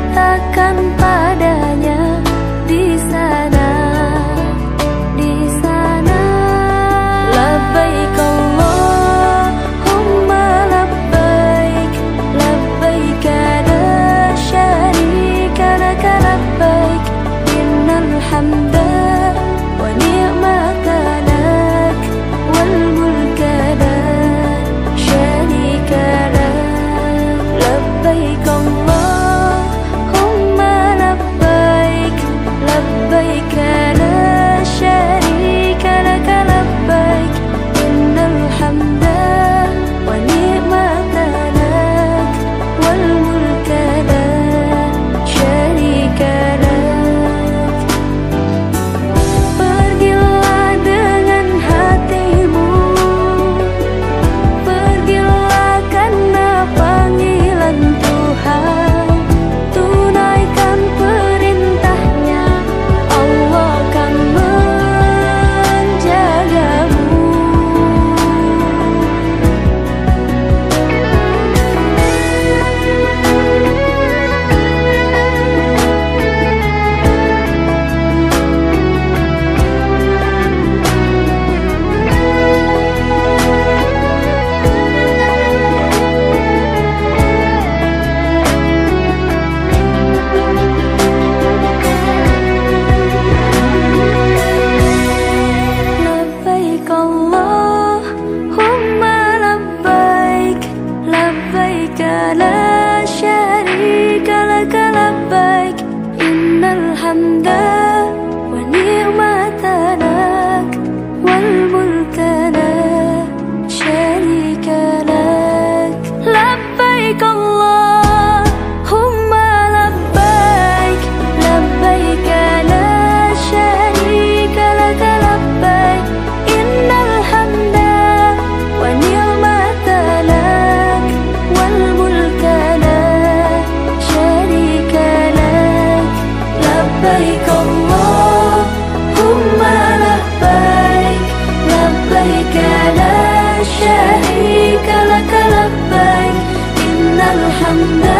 katakan padanya di sana, di sana. Labbaik Allahumma labbaik, labbaik la syarika laka labbaik, innal hamda wa ni'mata lak wal mulka la syarika lak. Labbaik Allahumma labbaik, labbaik la syarika laka labbaik, innal hamda wa ni'mata lak wal mulka la syarika lak. Pergilah dengan hatimu, pergilah karena panggilan Tuhan. Tunaikan perintahnya, Allah akan menjagamu. Labbaik Allahumma labbaik, labbaik la syarika laka labbaik, innal hamda wa ni'mata lak wal mulka la syarika lak. Labbaik Allahumma labbaik, labbaik la syarika laka labbaik, innal hamda wa ni'mata lak wal mulka la syarika lak. Labbaik Allahumma labbaik, labbaik la syarika laka labbaik, innal hamda